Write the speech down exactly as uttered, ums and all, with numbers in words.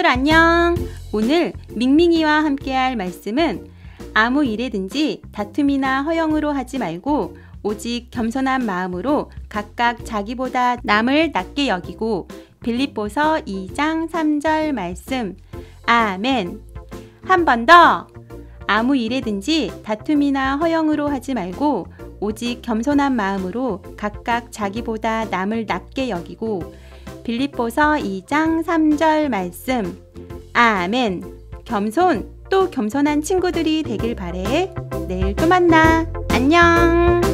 친구들 안녕. 오늘 밍밍이와 함께할 말씀은 아무 일에든지 다툼이나 허영으로 하지 말고 오직 겸손한 마음으로 각각 자기보다 남을 낮게 여기고 빌립보서 이 장 삼 절 말씀. 아멘. 한 번 더. 아무 일에든지 다툼이나 허영으로 하지 말고 오직 겸손한 마음으로 각각 자기보다 남을 낮게 여기고 빌립보서 이 장 삼 절 말씀. 아멘. 겸손 또 겸손한 친구들이 되길 바래. 내일 또 만나. 안녕.